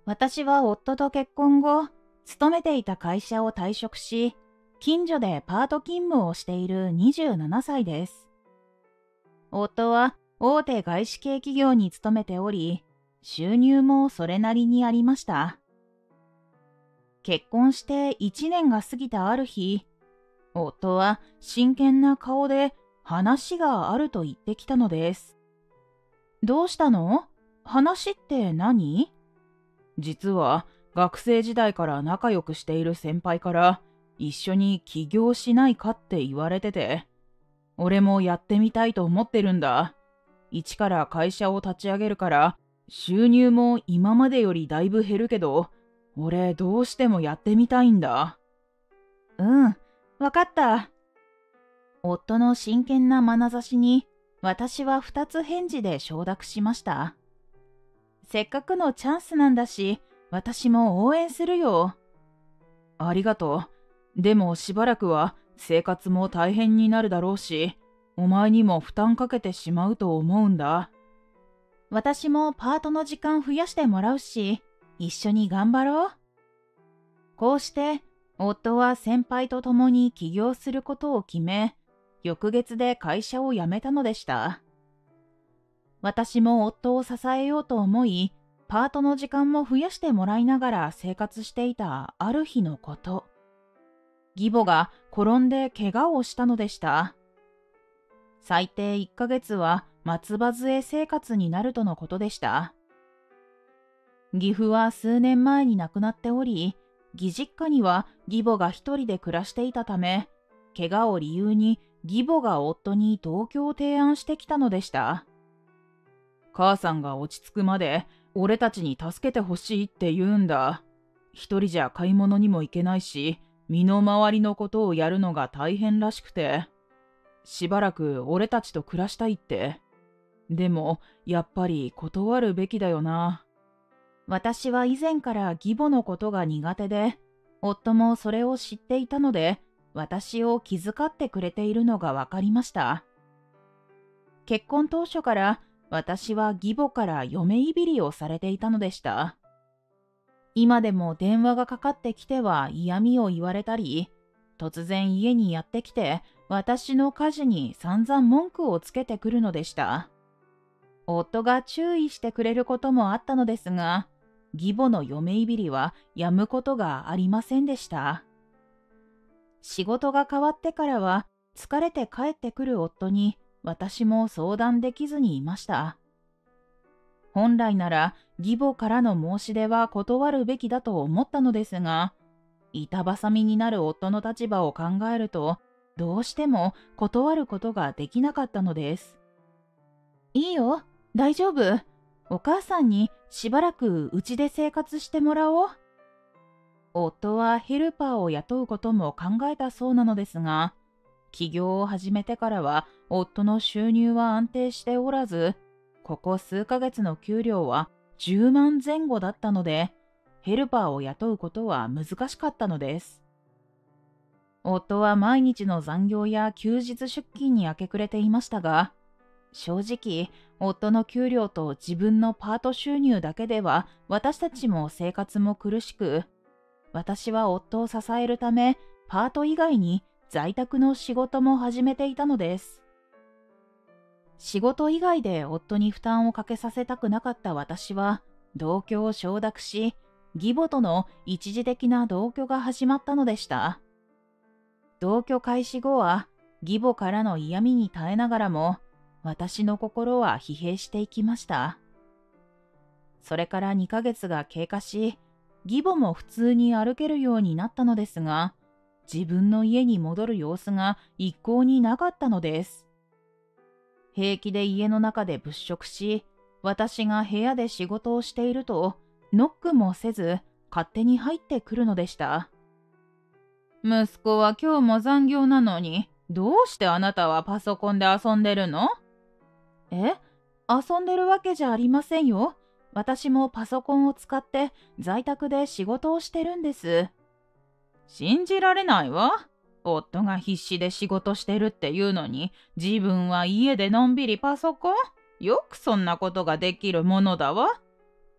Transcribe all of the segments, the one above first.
私は夫と結婚後、勤めていた会社を退職し、近所でパート勤務をしている27歳です。夫は大手外資系企業に勤めており、収入もそれなりにありました。結婚して1年が過ぎたある日、夫は真剣な顔で話があると言ってきたのです。どうしたの？話って何？実は学生時代から仲良くしている先輩から一緒に起業しないかって言われてて、俺もやってみたいと思ってるんだ。一から会社を立ち上げるから収入も今までよりだいぶ減るけど、俺どうしてもやってみたいんだ。うん、わかった。夫の真剣な眼差しに私は2つ返事で承諾しました。せっかくのチャンスなんだし、私も応援するよ。ありがとう。でもしばらくは生活も大変になるだろうし、お前にも負担かけてしまうと思うんだ。私もパートの時間増やしてもらうし、一緒に頑張ろう。こうして、夫は先輩と共に起業することを決め、翌月で会社を辞めたのでした。私も夫を支えようと思い、パートの時間も増やしてもらいながら生活していたある日のこと。義母が転んで怪我をしたのでした。最低1ヶ月は松葉杖生活になるとのことでした。義父は数年前に亡くなっており、義実家には義母が一人で暮らしていたため、怪我を理由に義母が夫に同居を提案してきたのでした。母さんが落ち着くまで俺たちに助けてほしいって言うんだ。一人じゃ買い物にも行けないし、身の回りのことをやるのが大変らしくて、しばらく俺たちと暮らしたいって。でもやっぱり断るべきだよな。私は以前から義母のことが苦手で、夫もそれを知っていたので、私を気遣ってくれているのがわかりました。結婚当初から私は義母から嫁いびりをされていたのでした。今でも電話がかかってきては嫌味を言われたり、突然家にやってきて私の家事に散々文句をつけてくるのでした。夫が注意してくれることもあったのですが、義母の嫁いびりはやむことがありませんでした。仕事が変わってからは疲れて帰ってくる夫に私も相談できずにいました。本来なら義母からの申し出は断るべきだと思ったのですが、板挟みになる夫の立場を考えると、どうしても断ることができなかったのです。いいよ、大丈夫。お母さんにしばらくうちで生活してもらおう。夫はヘルパーを雇うことも考えたそうなのですが、起業を始めてからは夫の収入は安定しておらず、ここ数ヶ月の給料は10万前後だったので、ヘルパーを雇うことは難しかったのです。夫は毎日の残業や休日出勤に明け暮れていましたが、正直、夫の給料と自分のパート収入だけでは私たちも生活も苦しく、私は夫を支えるため、パート以外に在宅の仕事も始めていたのです。仕事以外で夫に負担をかけさせたくなかった私は、同居を承諾し、義母との一時的な同居が始まったのでした。同居開始後は、義母からの嫌味に耐えながらも、私の心は疲弊していきました。それから2ヶ月が経過し、義母も普通に歩けるようになったのですが、自分の家に戻る様子が一向になかったのです。平気で家の中で物色し、私が部屋で仕事をしていると、ノックもせず勝手に入ってくるのでした。息子は今日も残業なのに、どうしてあなたはパソコンで遊んでるの？遊んでるわけじゃありませんよ。私もパソコンを使って在宅で仕事をしてるんです。信じられないわ。夫が必死で仕事してるっていうのに、自分は家でのんびりパソコン？よくそんなことができるものだわ。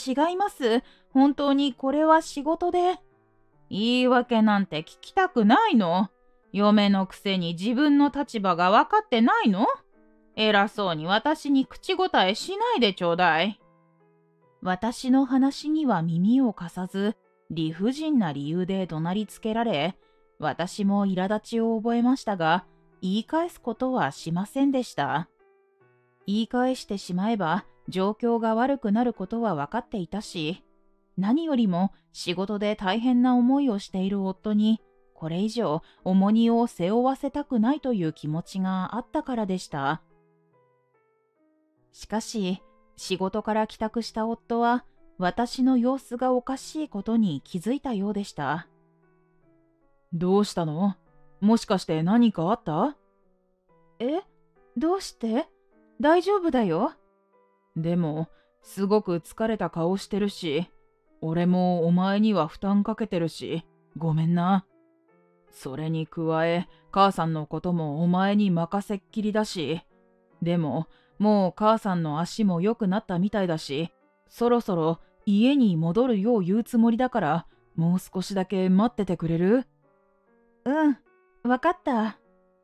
違います。本当にこれは仕事で。言い訳なんて聞きたくないの？嫁のくせに自分の立場が分かってないの？偉そうに私に口答えしないでちょうだい。私の話には耳を貸さず、理不尽な理由で怒鳴りつけられ、私も苛立ちを覚えましたが、言い返すことはしませんでした。言い返してしまえば状況が悪くなることは分かっていたし、何よりも仕事で大変な思いをしている夫に、これ以上重荷を背負わせたくないという気持ちがあったからでした。しかし、仕事から帰宅した夫は、私の様子がおかしいことに気づいたようでした。 どうしたの？もしかして何かあった？ え？どうして？大丈夫だよ。 でも、すごく疲れた顔してるし、俺もお前には負担かけてるし、ごめんな。それに加え、母さんのこともお前に任せっきりだし、でも、もう母さんの足も良くなったみたいだし、そろそろ家に戻るよう言うつもりだから、もう少しだけ待っててくれる？ うん、わかった。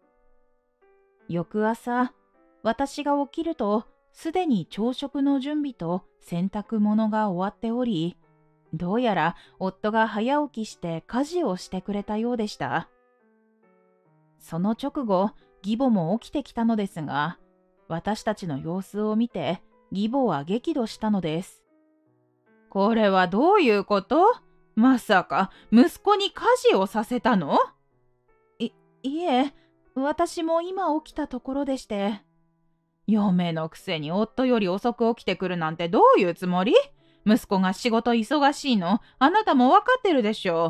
翌朝、私が起きると、すでに朝食の準備と洗濯物が終わっており、どうやら夫が早起きして家事をしてくれたようでした。その直後、義母も起きてきたのですが、私たちの様子を見て、義母は激怒したのです。これはどういうこと？まさか息子に家事をさせたの？いえ、私も今起きたところでして。嫁のくせに夫より遅く起きてくるなんてどういうつもり？息子が仕事忙しいの、あなたもわかってるでしょ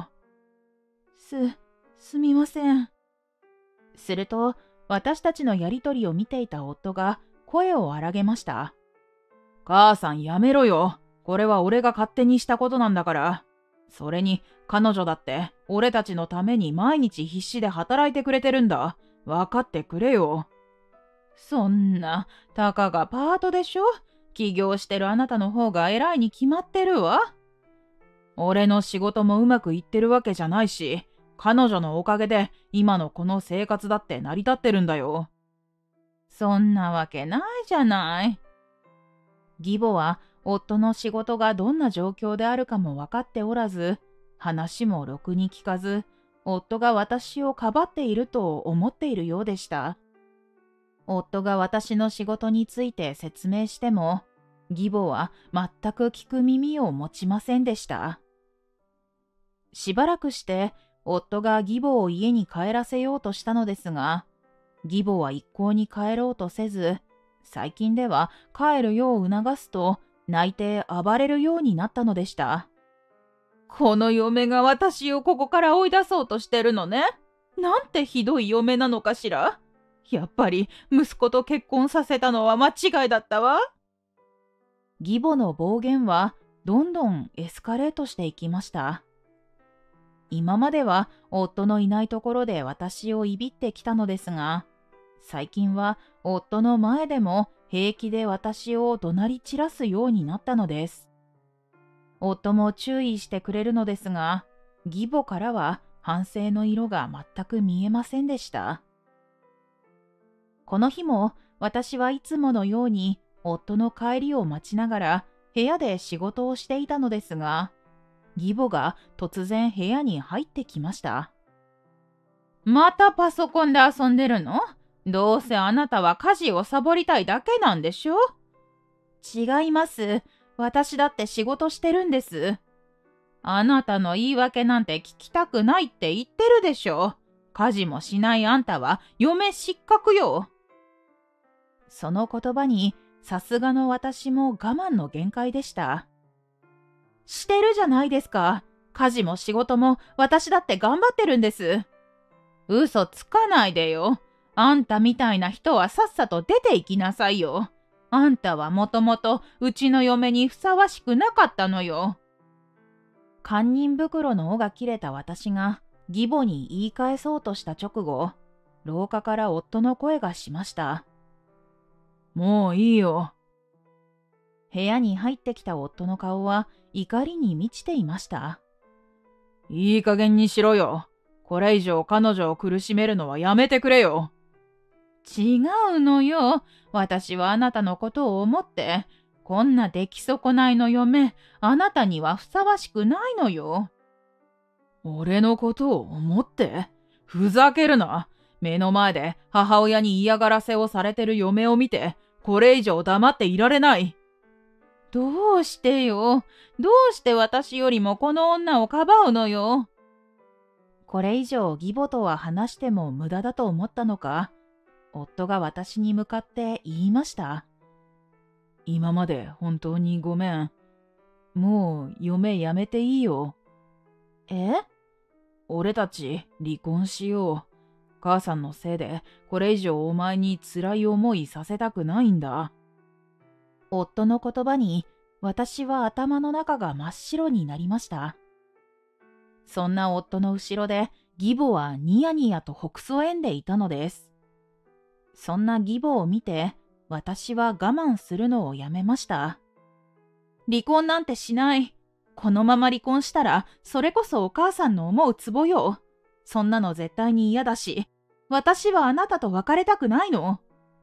すみません。すると、私たちのやりとりを見ていた夫が声を荒げました。 母さんやめろよ。これは俺が勝手にしたことなんだから。それに彼女だって俺たちのために毎日必死で働いてくれてるんだ。分かってくれよ。 そんな、たかがパートでしょ？起業してるあなたの方が偉いに決まってるわ。 俺の仕事もうまくいってるわけじゃないし、彼女のおかげで今のこの生活だって成り立ってるんだよ。 そんなわけないじゃない。義母は夫の仕事がどんな状況であるかも分かっておらず、話もろくに聞かず、夫が私をかばっていると思っているようでした。夫が私の仕事について説明しても、義母は全く聞く耳を持ちませんでした。しばらくして夫が義母を家に帰らせようとしたのですが、義母は一向に帰ろうとせず、最近では帰るよう促すと泣いて暴れるようになったのでした。この嫁が私をここから追い出そうとしてるのね。なんてひどい嫁なのかしら。やっぱり息子と結婚させたのは間違いだったわ。義母の暴言はどんどんエスカレートしていきました。今までは夫のいないところで私をいびってきたのですが、最近は夫の前でも平気で私を怒鳴り散らすようになったのです。夫も注意してくれるのですが、義母からは反省の色が全く見えませんでした。この日も私はいつものように夫の帰りを待ちながら部屋で仕事をしていたのですが、義母が突然部屋に入ってきました。またパソコンで遊んでるの？どうせあなたは家事をサボりたいだけなんでしょ？違います。私だって仕事してるんです。あなたの言い訳なんて聞きたくないって言ってるでしょ。家事もしないあんたは嫁失格よ。その言葉にさすがの私も我慢の限界でした。してるじゃないですか。家事も仕事も私だって頑張ってるんです。嘘つかないでよ。あんたみたいな人はさっさと出て行きなさいよ。あんたはもともとうちの嫁にふさわしくなかったのよ。堪忍袋の緒が切れた私が義母に言い返そうとした直後、廊下から夫の声がしました。 もういいよ。 部屋に入ってきた夫の顔は怒りに満ちていました。 いい加減にしろよ。これ以上彼女を苦しめるのはやめてくれよ。 違うのよ。私はあなたのことを思って、こんな出来損ないの嫁、あなたにはふさわしくないのよ。 俺のことを思って？ふざけるな。目の前で母親に嫌がらせをされてる嫁を見て、これ以上黙っていられない。 どうしてよ。どうして私よりもこの女をかばうのよ。これ以上義母とは話しても無駄だと思ったのか、夫が私に向かって言いました。 今まで本当にごめん。もう嫁やめていいよ。 え？ 俺たち離婚しよう。母さんのせいでこれ以上お前に辛い思いさせたくないんだ。 夫の言葉に私は頭の中が真っ白になりました。そんな夫の後ろで義母はニヤニヤとほくそ笑んでいたのです。そんな義母を見て私は我慢するのをやめました。離婚なんてしない。このまま離婚したらそれこそお母さんの思うツボよ。そんなの絶対に嫌だし、私はあなたと別れたくないの。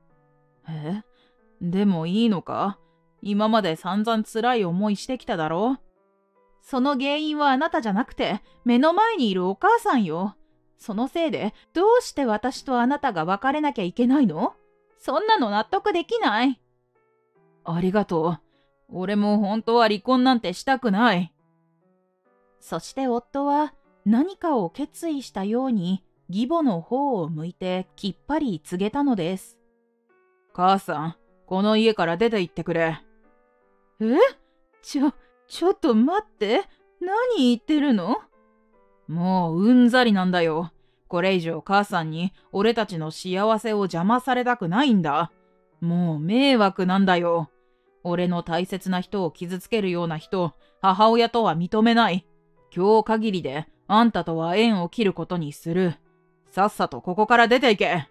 でもいいのか？今まで散々辛い思いしてきただろ？ その原因はあなたじゃなくて、目の前にいるお母さんよ。そのせいで、どうして私とあなたが別れなきゃいけないの？そんなの納得できない。 ありがとう。俺も本当は離婚なんてしたくない。 そして夫は何かを決意したように義母の方を向いてきっぱり告げたのです。 母さん、この家から出て行ってくれ。 ちょっと待って。何言ってるの？ もううんざりなんだよ。これ以上母さんに俺たちの幸せを邪魔されたくないんだ。もう迷惑なんだよ。俺の大切な人を傷つけるような人、母親とは認めない。今日限りであんたとは縁を切ることにする。さっさとここから出て行け。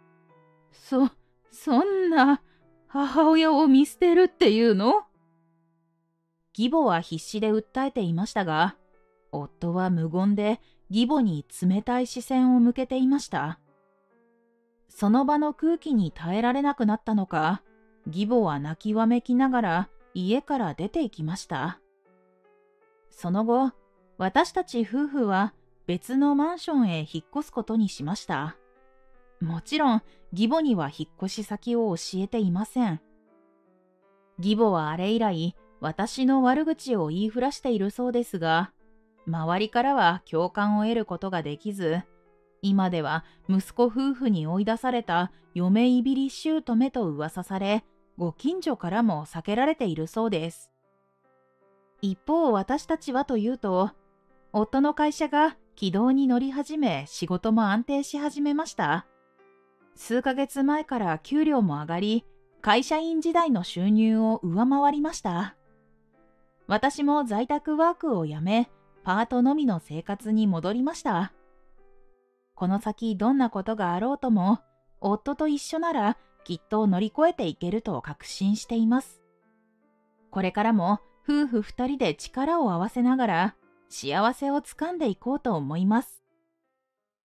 そんな、母親を見捨てるっていうの？義母は必死で訴えていましたが、夫は無言で義母に冷たい視線を向けていました。その場の空気に耐えられなくなったのか、義母は泣きわめきながら家から出て行きました。その後、私たち夫婦は別のマンションへ引っ越すことにしました。もちろん、義母には引っ越し先を教えていません。義母はあれ以来、私の悪口を言いふらしているそうですが、周りからは共感を得ることができず、今では息子夫婦に追い出された嫁いびり姑と噂され、ご近所からも避けられているそうです。一方、私たちはというと、夫の会社が軌道に乗り始め、仕事も安定し始めました。数ヶ月前から給料も上がり、会社員時代の収入を上回りました。私も在宅ワークを辞め、パートのみの生活に戻りました。この先どんなことがあろうとも、夫と一緒ならきっと乗り越えていけると確信しています。これからも夫婦二人で力を合わせながら幸せをつかんでいこうと思います。